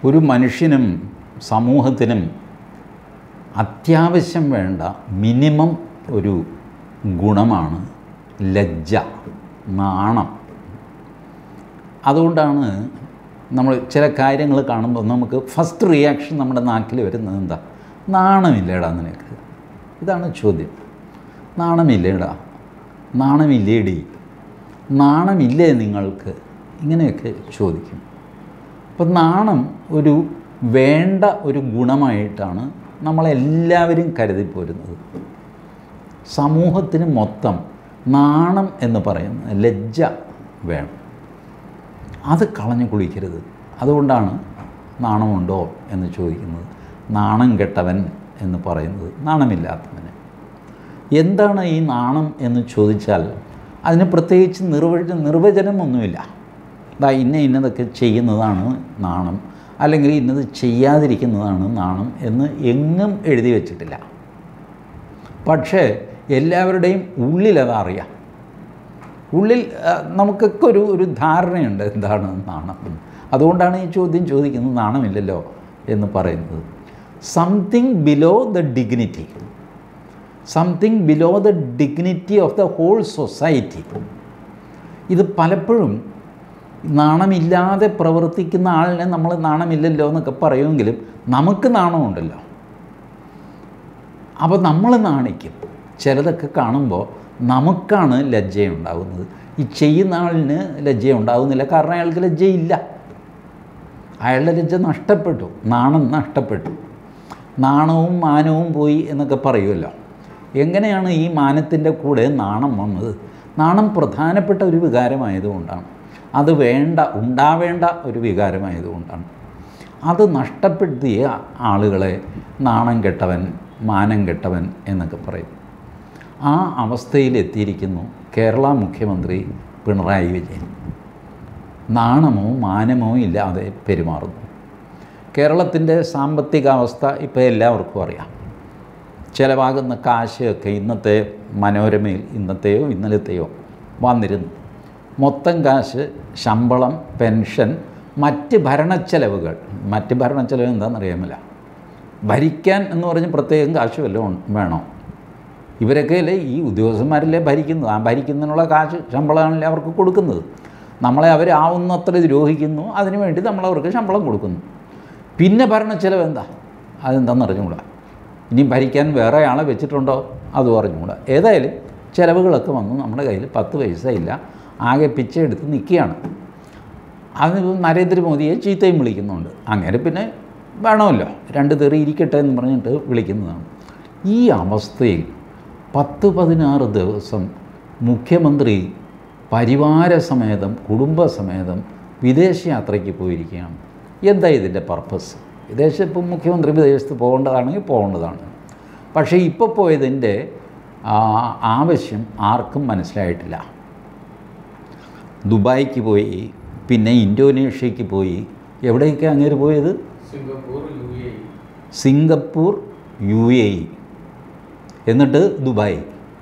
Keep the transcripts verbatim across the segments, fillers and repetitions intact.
ഒരു മനുഷ്യനും സമൂഹത്തിനും അത്യാവശ്യം വേണ്ട മിനിമം ഒരു ഗുണമാണ് ലജ്ജ, നാണം. അതുകൊണ്ടാണ് നമ്മൾ ചില കാര്യങ്ങൾ കാണുമ്പോൾ നമുക്ക് ഫസ്റ്റ് റിയാക്ഷൻ നമ്മുടെ നാക്കിൽ വരുന്നത് എന്താ? നാണമില്ലേടാ നിനക്ക്? ഇതാണ് ചോദ്യം. നാണമില്ലേടാ, നാണമില്ലേടി, നാണമില്ലേ നിങ്ങൾക്ക്? ഇങ്ങനെയൊക്കെ ചോദിക്കും. അപ്പം നാണം ഒരു വേണ്ട ഒരു ഗുണമായിട്ടാണ് നമ്മളെല്ലാവരും കരുതിപ്പോരുന്നത്. സമൂഹത്തിന് മൊത്തം നാണം എന്ന് പറയുന്ന ലജ്ജ വേണം. അത് കളഞ്ഞു കുളിക്കരുത്. അതുകൊണ്ടാണ് നാണമുണ്ടോ എന്ന് ചോദിക്കുന്നത്. നാണം കെട്ടവൻ എന്ന് പറയുന്നത് നാണമില്ലാത്തവന്. എന്താണ് ഈ നാണം എന്ന് ചോദിച്ചാൽ അതിന് പ്രത്യേകിച്ച് നിർവച നിർവചനമൊന്നുമില്ല. ദാ ഇന്ന ഇന്നതൊക്കെ ചെയ്യുന്നതാണ് നാണം, അല്ലെങ്കിൽ ഇന്നത് ചെയ്യാതിരിക്കുന്നതാണ് നാണം എന്ന് എങ്ങും എഴുതി വച്ചിട്ടില്ല. പക്ഷേ എല്ലാവരുടെയും ഉള്ളിലത് അറിയാം. ഉള്ളിൽ നമുക്കൊക്കെ ഒരു ഒരു ധാരണയുണ്ട് എന്താണ് നാണം. അതുകൊണ്ടാണ് ഈ ചോദ്യം ചോദിക്കുന്നത് നാണമില്ലല്ലോ എന്ന് പറയുന്നത്. Something below the dignity, something below the dignity of the whole society. ഇത് പലപ്പോഴും നാണമില്ലാതെ പ്രവർത്തിക്കുന്ന ആളിനെ നമ്മൾ നാണമില്ലല്ലോ എന്നൊക്കെ പറയുമെങ്കിലും നമുക്ക് നാണമുണ്ടല്ലോ. അപ്പോൾ നമ്മൾ നാണിക്കും. ചിലതൊക്കെ കാണുമ്പോൾ നമുക്കാണ് ലജ്ജയുണ്ടാകുന്നത്. ഈ ചെയ്യുന്ന ആളിന് ലജ്ജയുണ്ടാകുന്നില്ല. കാരണം അയാൾക്ക് ലജ്ജയില്ല. അയാളുടെ ലജ്ജ നഷ്ടപ്പെട്ടു, നാണം നഷ്ടപ്പെട്ടു. നാണവും മാനവും പോയി എന്നൊക്കെ പറയുമല്ലോ. എങ്ങനെയാണ് ഈ മാനത്തിൻ്റെ കൂടെ നാണം വന്നത്? നാണം പ്രധാനപ്പെട്ട ഒരു വികാരമായതുകൊണ്ടാണ്. അത് വേണ്ട, ഉണ്ടാവേണ്ട ഒരു വികാരമായതുകൊണ്ടാണ്. അത് നഷ്ടപ്പെടുത്തിയ ആളുകളെ നാണം കെട്ടവൻ, മാനം കെട്ടവൻ എന്നൊക്കെ പറയും. ആ അവസ്ഥയിലെത്തിയിരിക്കുന്നു കേരള മുഖ്യമന്ത്രി പിണറായി വിജയൻ. നാണമോ മാനമോ ഇല്ലാതെ പെരുമാറുന്നു. കേരളത്തിൻ്റെ സാമ്പത്തികാവസ്ഥ ഇപ്പോൾ എല്ലാവർക്കും അറിയാം. ചിലവാകുന്ന കാശൊക്കെ ഇന്നത്തെ മനോരമയിൽ ഇന്നത്തെയോ ഇന്നലത്തെയോ വന്നിരുന്നു. മൊത്തം കാശ് ശമ്പളം, പെൻഷൻ, മറ്റ് ഭരണച്ചെലവുകൾ. മറ്റ് ഭരണച്ചെലവ് എന്താണെന്നറിയാമല്ല. ഭരിക്കാൻ എന്ന് പറഞ്ഞ് പ്രത്യേകം കാശ് വല്ലതും വേണോ? ഇവരൊക്കെ അല്ലേ ഈ ഉദ്യോഗസ്ഥന്മാരല്ലേ ഭരിക്കുന്നത്. ആ ഭരിക്കുന്നതിനുള്ള കാശ് ശമ്പളമാണല്ലേ അവർക്ക് കൊടുക്കുന്നത്. നമ്മളെ അവരാവുന്നത്ര ദ്രോഹിക്കുന്നു, അതിനുവേണ്ടി നമ്മളവർക്ക് ശമ്പളം കൊടുക്കുന്നു. പിന്നെ ഭരണച്ചെലവ് എന്താ? അതെന്താണെന്ന് അറിഞ്ഞുകൂടാ. ഇനി ഭരിക്കാൻ വേറെ ആളെ വെച്ചിട്ടുണ്ടോ? അതും അറിഞ്ഞുകൂടാ. ഏതായാലും ചിലവുകളൊക്കെ വന്നു നമ്മുടെ കയ്യിൽ പത്ത് പൈസ ഇല്ല, ആകെ പിച്ച എടുത്ത് നിൽക്കുകയാണ്. അത് നരേന്ദ്രമോദിയെ ചീത്തയും വിളിക്കുന്നുണ്ട്. അങ്ങനെ പിന്നെ വേണമല്ലോ, രണ്ട് തെറി ഇരിക്കട്ടെ എന്ന് പറഞ്ഞിട്ട് വിളിക്കുന്നതാണ്. ഈ അവസ്ഥയിൽ പത്ത് പതിനാറ് ദിവസം മുഖ്യമന്ത്രി പരിവാരസമേതം കുടുംബസമേതം വിദേശയാത്രയ്ക്ക് പോയിരിക്കുകയാണ്. എന്താ ഇതിൻ്റെ പർപ്പസ്? വിദേശം ഇപ്പം മുഖ്യമന്ത്രി വിദേശത്ത് പോകേണ്ടതാണെങ്കിൽ പോകേണ്ടതാണ്. പക്ഷേ ഇപ്പോൾ പോയതിൻ്റെ ആവശ്യം ആർക്കും മനസ്സിലായിട്ടില്ല. ദുബായിക്ക് പോയി, പിന്നെ ഇന്തോനേഷ്യയ്ക്ക് പോയി. എവിടേക്ക് അങ്ങേര് പോയത്? സിംഗപ്പൂർ, യു എ ഇ, എന്നിട്ട് ദുബായ്.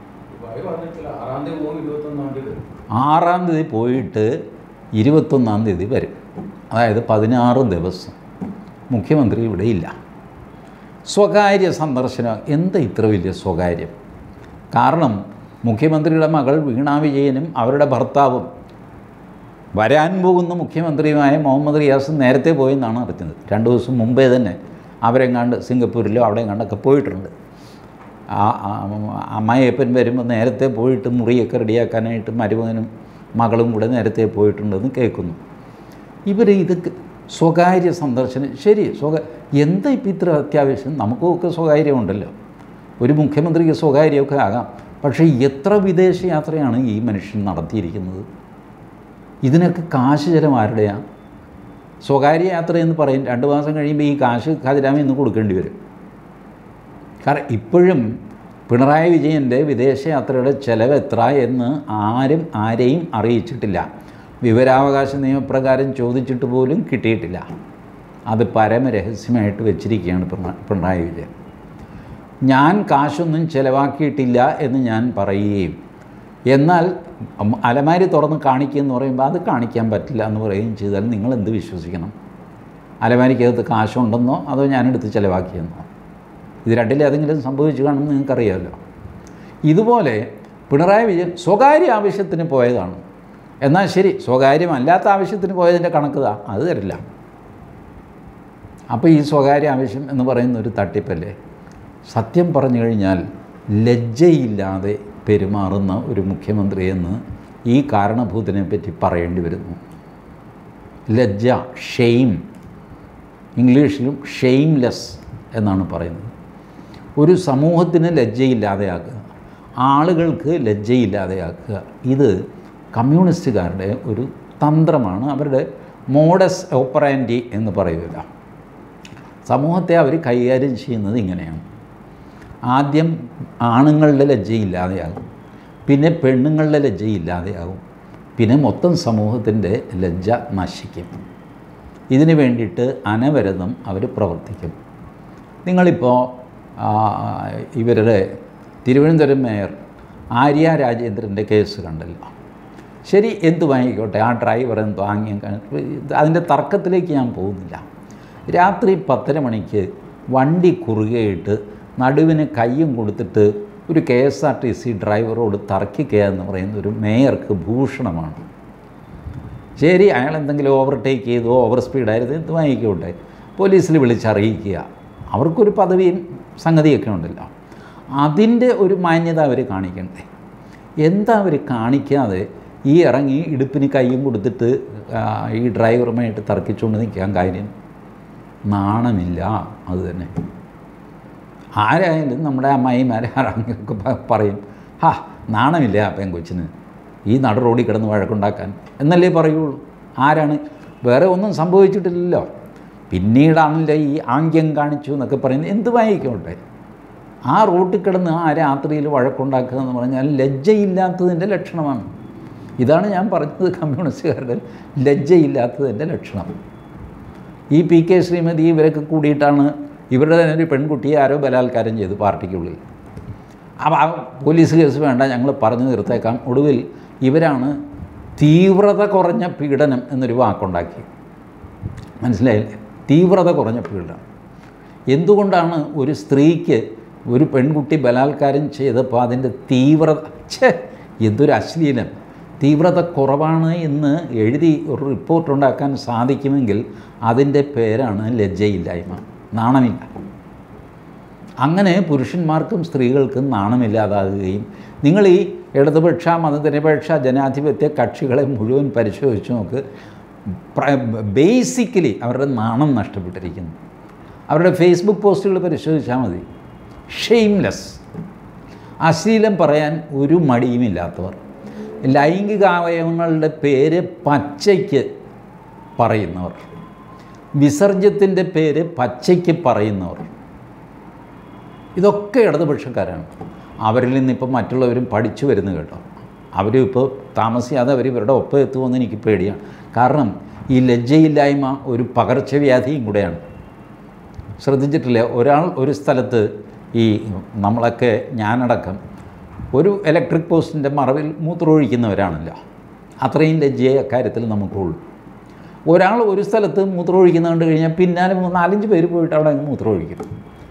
ആറാം തീയതി പോയിട്ട് ഇരുപത്തൊന്നാം തീയതി വരും. അതായത് പതിനാറ് ദിവസം മുഖ്യമന്ത്രി ഇവിടെ ഇല്ല. സ്വകാര്യ സന്ദർശനം. എന്താ ഇത്ര വലിയ സ്വകാര്യം? കാരണം മുഖ്യമന്ത്രിയുടെ മകൾ വീണ വിജയനും അവരുടെ ഭർത്താവും വരാൻ പോകുന്ന മുഖ്യമന്ത്രിയുമായ മുഹമ്മദ് റിയാസ് നേരത്തെ പോയെന്നാണ് അറിഞ്ഞത്. രണ്ട് ദിവസം മുമ്പേ തന്നെ അവരെങ്ങാണ്ട് സിംഗപ്പൂരിലോ അവിടെ എങ്ങാണ്ടൊക്കെ പോയിട്ടുണ്ട്. ആ അമ്മായിയപ്പൻ വരുമ്പോൾ നേരത്തെ പോയിട്ട് മുറിയൊക്കെ റെഡിയാക്കാനായിട്ട് മരുമകനും മകളും കൂടെ നേരത്തെ പോയിട്ടുണ്ടെന്ന് കേൾക്കുന്നു. ഇവർ ഇത് സ്വകാര്യ സന്ദർശനം. ശരി, സ്വകാര്യ എന്താ ഇപ്പം ഇത്ര അത്യാവശ്യം? നമുക്കൊക്കെ സ്വകാര്യമുണ്ടല്ലോ. ഒരു മുഖ്യമന്ത്രിക്ക് സ്വകാര്യമൊക്കെ ആകാം. പക്ഷേ എത്ര വിദേശ യാത്രയാണ് ഈ മനുഷ്യൻ നടത്തിയിരിക്കുന്നത്? ഇതിനൊക്കെ കാശ് ചിലവ് ആരുടെയാണ്? സ്വകാര്യ യാത്ര എന്ന് പറയും. രണ്ട് മാസം കഴിയുമ്പോൾ ഈ കാശ് ഖജനാവിൽ നിന്ന് കൊടുക്കേണ്ടി വരും. കാരണം ഇപ്പോഴും പിണറായി വിജയൻ്റെ വിദേശയാത്രയുടെ ചിലവ് എത്ര എന്ന് ആരും ആരെയും അറിയിച്ചിട്ടില്ല. വിവരാവകാശ നിയമപ്രകാരം ചോദിച്ചിട്ട് പോലും കിട്ടിയിട്ടില്ല. അത് പരമരഹസ്യമായിട്ട് വെച്ചിരിക്കുകയാണ് പിണറായി വിജയൻ. ഞാൻ കാശൊന്നും ചിലവാക്കിയിട്ടില്ല എന്ന് ഞാൻ പറയുകയും എന്നാൽ അലമാരി തുറന്ന് കാണിക്കുക എന്ന് പറയുമ്പോൾ അത് കാണിക്കാൻ പറ്റില്ല എന്ന് പറയുകയും ചെയ്താൽ നിങ്ങൾ എന്ത് വിശ്വസിക്കണം? അലമാരിക്കകത്ത് കാശുണ്ടെന്നോ അതോ ഞാനെടുത്ത് ചിലവാക്കിയെന്നോ? ഇത് രണ്ടിലേതെങ്കിലും സംഭവിച്ചു കാണുമെന്ന് നിങ്ങൾക്കറിയാമല്ലോ. ഇതുപോലെ പിണറായി വിജയൻ സ്വകാര്യ ആവശ്യത്തിന് പോയതാണ്. എന്നാൽ ശരി, സ്വകാര്യമല്ലാത്ത ആവശ്യത്തിന് പോയതിൻ്റെ കണക്ക് താ, അത് തരില്ല. അപ്പോൾ ഈ സ്വകാര്യ ആവശ്യം എന്ന് പറയുന്ന ഒരു തട്ടിപ്പല്ലേ? സത്യം പറഞ്ഞു കഴിഞ്ഞാൽ ലജ്ജയില്ലാതെ പെരുമാറുന്ന ഒരു മുഖ്യമന്ത്രിയെന്ന് ഈ കാരണഭൂതനെ പറ്റി പറയേണ്ടി വരുന്നു. ലജ്ജ, ഷെയിം, ഇംഗ്ലീഷിലും ഷെയിംലെസ് എന്നാണ് പറയുന്നത്. ഒരു സമൂഹത്തിന് ലജ്ജയില്ലാതെയാക്കുക, ആളുകൾക്ക് ലജ്ജയില്ലാതെയാക്കുക, ഇത് കമ്മ്യൂണിസ്റ്റുകാരുടെ ഒരു തന്ത്രമാണ്. അവരുടെ മോഡസ് ഓപ്പറാൻഡി എന്ന് പറയുക. സമൂഹത്തെ അവർ കൈകാര്യം ചെയ്യുന്നത് ഇങ്ങനെയാണ്. ആദ്യം ആണുങ്ങളുടെ ലജ്ജയില്ലാതെയാകും, പിന്നെ പെണ്ണുങ്ങളുടെ ലജ്ജയില്ലാതെയാകും, പിന്നെ മൊത്തം സമൂഹത്തിൻ്റെ ലജ്ജ നശിക്കും. ഇതിനു വേണ്ടിയിട്ട് അനവരതം അവർ പ്രവർത്തിക്കും. നിങ്ങളിപ്പോൾ ഇവരുടെ തിരുവനന്തപുരം മേയർ ആര്യ രാജേന്ദ്രൻ്റെ കേസ് കണ്ടല്ലോ. ശരി, എന്തുമായിക്കോട്ടെ, ആ ഡ്രൈവർ എന്തോ ആംഗ്യം, അതിൻ്റെ തർക്കത്തിലേക്ക് ഞാൻ പോകുന്നില്ല. രാത്രി പത്തര മണിക്ക് വണ്ടി കുറുകെയിട്ട് നടുവിന് കയ്യും കൊടുത്തിട്ട് ഒരു K S R T C ഡ്രൈവറോട് തർക്കിക്കുക എന്ന് പറയുന്ന ഒരു മേയർക്ക് ഭൂഷണമാണ്. ശരി, അയാൾ എന്തെങ്കിലും ഓവർടേക്ക് ചെയ്തോ ഓവർ സ്പീഡായിരുന്നു എന്തുമായിക്കോട്ടെ, പോലീസിൽ വിളിച്ചറിയിക്കുക. അവർക്കൊരു പദവിയും സംഗതിയൊക്കെ ഉണ്ടല്ലോ. അതിൻ്റെ ഒരു മാന്യത അവർ കാണിക്കണ്ടേ? എന്താ അവർ കാണിക്കാതെ ഈ ഇറങ്ങി ഇടുപ്പിന് കയ്യും കൊടുത്തിട്ട് ഈ ഡ്രൈവറുമായിട്ട് തർക്കിച്ചുകൊണ്ട് നിൽക്കാൻ കാര്യം? നാണമില്ല. അത് തന്നെ. ആരായാലും നമ്മുടെ അമ്മായിമാരെ ആരെങ്കിലൊക്കെ പറയും, ഹാ നാണമില്ല ആ പെൺകൊച്ചിന് ഈ നടു റോഡിൽ കിടന്ന് വഴക്കുണ്ടാക്കാൻ എന്നല്ലേ പറയുള്ളൂ. ആരാണ്? വേറെ ഒന്നും സംഭവിച്ചിട്ടില്ലല്ലോ. പിന്നീടാണല്ലോ ഈ ആംഗ്യം കാണിച്ചു എന്നൊക്കെ പറയുന്നത്. എന്ത് വായിക്കോട്ടെ, ആ റോട്ടിൽ കിടന്ന് ആ രാത്രിയിൽ വഴക്കുണ്ടാക്കുക എന്ന് പറഞ്ഞാൽ ലജ്ജയില്ലാത്തതിൻ്റെ ലക്ഷണമാണ്. ഇതാണ് ഞാൻ പറഞ്ഞത്, കമ്മ്യൂണിസ്റ്റുകാരുടെ ലജ്ജയില്ലാത്തതിൻ്റെ ലക്ഷണം. ഈ പി കെ ശ്രീമതി ഇവരൊക്കെ കൂടിയിട്ടാണ് ഇവരുടെ തന്നെ ഒരു പെൺകുട്ടിയെ ആരോ ബലാത്കാരം ചെയ്തു പാർട്ടിക്കുള്ളിൽ. അപ്പോൾ ആ പോലീസ് കേസ് വേണ്ട, ഞങ്ങൾ പറഞ്ഞു തീർത്തേക്കാം. ഒടുവിൽ ഇവരാണ് തീവ്രത കുറഞ്ഞ പീഡനം എന്നൊരു വാക്കുണ്ടാക്കി. മനസ്സിലായില്ലേ? തീവ്രത കുറഞ്ഞ പീഡനം. എന്തുകൊണ്ടാണ് ഒരു സ്ത്രീക്ക് ഒരു പെൺകുട്ടി ബലാത്കാരം ചെയ്തപ്പോൾ അതിൻ്റെ തീവ്രത, ഛേ എന്തൊരു അശ്ലീലം, തീവ്രത കുറവാണ് എന്ന് എഴുതി ഒരു റിപ്പോർട്ട് ഉണ്ടാക്കാൻ സാധിക്കുമെങ്കിൽ അതിൻ്റെ പേരാണ് ലജ്ജയില്ലായ്മ, നാണമില്ല. അങ്ങനെ പുരുഷന്മാർക്കും സ്ത്രീകൾക്കും നാണമില്ലാതാകുകയും, നിങ്ങൾ ഈ ഇടതുപക്ഷ മതനിരപേക്ഷ ജനാധിപത്യ കക്ഷികളെ മുഴുവൻ പരിശോധിച്ച് നോക്ക്, ബേസിക്കലി അവരുടെ നാണം നഷ്ടപ്പെട്ടിരിക്കുന്നു. അവരുടെ ഫേസ്ബുക്ക് പോസ്റ്റുകൾ പരിശോധിച്ചാൽ മതി. ഷെയിംലെസ്, അശ്ലീലം പറയാൻ ഒരു മടിയുമില്ലാത്തവർ, ലൈംഗികാവയവങ്ങളുടെ പേര് പച്ചയ്ക്ക് പറയുന്നവർ, വിസർജ്യത്തിൻ്റെ പേര് പച്ചയ്ക്ക് പറയുന്നവർ, ഇതൊക്കെ ഇടതുപക്ഷക്കാരാണ്. അവരിൽ നിന്നിപ്പോൾ മറ്റുള്ളവരും പഠിച്ചു വരുന്നു കേട്ടോ. അവരും ഇപ്പോൾ താമസിയാതെ അവർ ഇവരുടെ ഒപ്പം എത്തുമെന്ന് എനിക്ക് പേടിയാണ്. കാരണം ഈ ലജ്ജയില്ലായ്മ ഒരു പകർച്ചവ്യാധിയും കൂടെയാണ്. ശ്രദ്ധിച്ചിട്ടില്ലേ? ഒരാൾ ഒരു സ്ഥലത്ത്, ഈ നമ്മളൊക്കെ ഞാനടക്കം ഒരു ഇലക്ട്രിക് പോസ്റ്റിൻ്റെ മറവിൽ മൂത്രമൊഴിക്കുന്നവരാണല്ലോ. അത്രയും ലജ്ജയെ അക്കാര്യത്തിൽ നമുക്കുള്ളൂ. ഒരാൾ ഒരു സ്ഥലത്ത് മൂത്രമൊഴിക്കുന്നത് കണ്ടു കഴിഞ്ഞാൽ പിന്നാലെ നാലഞ്ച് പേര് പോയിട്ട് അവിടെ അങ്ങ് മൂത്രമൊഴിക്കും.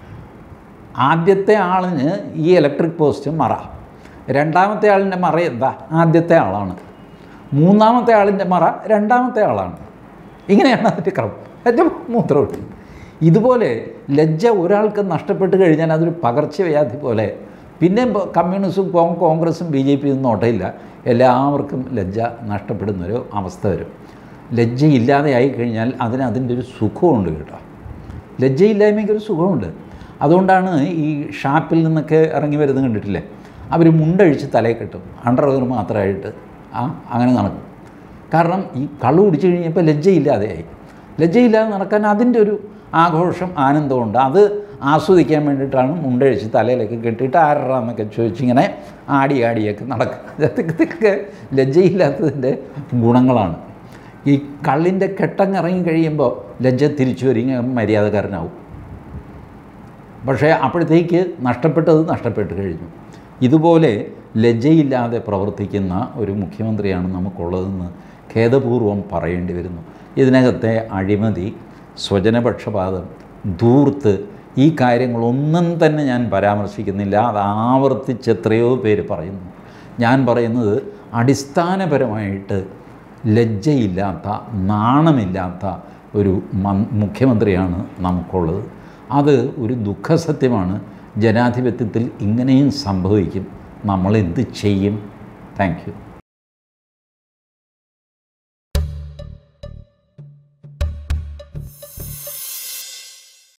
ആദ്യത്തെ ആളിന് ഈ ഇലക്ട്രിക് പോസ്റ്റ് മറ, രണ്ടാമത്തെ ആളിൻ്റെ മറ എന്താ? ആദ്യത്തെ ആളാണ്. മൂന്നാമത്തെ ആളിൻ്റെ മറ രണ്ടാമത്തെ ആളാണ്. ഇങ്ങനെയാണ് അതിൻ്റെ ക്രമം. ഏറ്റവും മൂത്രമൊഴി. ഇതുപോലെ ലജ്ജ ഒരാൾക്ക് നഷ്ടപ്പെട്ട് കഴിഞ്ഞാൽ അതൊരു പകർച്ചവ്യാധി പോലെ. പിന്നെ കമ്മ്യൂണിസ്റ്റും കോൺഗ്രസും ബി ജെ പിയും നോട്ടയില്ല, എല്ലാവർക്കും ലജ്ജ നഷ്ടപ്പെടുന്നൊരു അവസ്ഥ വരും. ലജ്ജയില്ലാതെ ആയിക്കഴിഞ്ഞാൽ അതിന് അതിൻ്റെ ഒരു സുഖമുണ്ട് കേട്ടോ. ലജ്ജയില്ലായ്മയ്ക്ക് ഒരു സുഖമുണ്ട്. അതുകൊണ്ടാണ് ഈ ഷാപ്പിൽ നിന്നൊക്കെ ഇറങ്ങി വരുന്നത് കണ്ടിട്ടില്ലേ, അവർ മുണ്ടഴിച്ച് തലയിൽ കെട്ടും, അണ്ടർവെയർ മാത്രമായിട്ട് ആ അങ്ങനെ നടക്കും. കാരണം ഈ കള്ളു കുടിച്ചു കഴിഞ്ഞപ്പോൾ ലജ്ജയില്ലാതെയായി. ലജ്ജയില്ലാതെ നടക്കാൻ അതിൻ്റെ ഒരു ആഘോഷം, ആനന്ദമുണ്ട്. അത് ആസ്വദിക്കാൻ വേണ്ടിയിട്ടാണ് മുണ്ടഴിച്ച് തലയിലൊക്കെ കെട്ടിയിട്ട് ആരാന്നൊക്കെ ചോദിച്ചിങ്ങനെ ആടി ആടിയൊക്കെ നടക്കുന്നത്. ഇതൊക്കെ ലജ്ജയില്ലാത്തതിൻ്റെ ഗുണങ്ങളാണ്. ഈ കള്ളിൻ്റെ കെട്ടങ്ങിറങ്ങി കഴിയുമ്പോൾ ലജ്ജ തിരിച്ചു വരിക മര്യാദക്കാരനാവും. പക്ഷേ അപ്പോഴത്തേക്ക് നഷ്ടപ്പെട്ടത് നഷ്ടപ്പെട്ട് കഴിഞ്ഞു. ഇതുപോലെ ലജ്ജയില്ലാതെ പ്രവർത്തിക്കുന്ന ഒരു മുഖ്യമന്ത്രിയാണ് നമുക്കുള്ളതെന്ന് ഖേദപൂർവ്വം പറയേണ്ടി വരുന്നു. ഇതിനകത്തെ അഴിമതി, സ്വജനപക്ഷപാതം, ധൂർത്ത്, ഈ കാര്യങ്ങളൊന്നും തന്നെ ഞാൻ പരാമർശിക്കുന്നില്ല. അത് ആവർത്തിച്ച് എത്രയോ പേര് പറയുന്നു. ഞാൻ പറയുന്നത് അടിസ്ഥാനപരമായിട്ട് ലജ്ജയില്ലാത്ത, നാണമില്ലാത്ത ഒരു മുഖ്യമന്ത്രിയാണ് നമുക്കുള്ളത്. അത് ഒരു ദുഃഖസത്യമാണ്. ജനാധിപത്യത്തിൽ ഇങ്ങനെയും സംഭവിക്കും. നമ്മളെന്ത് ചെയ്യും? Thank U.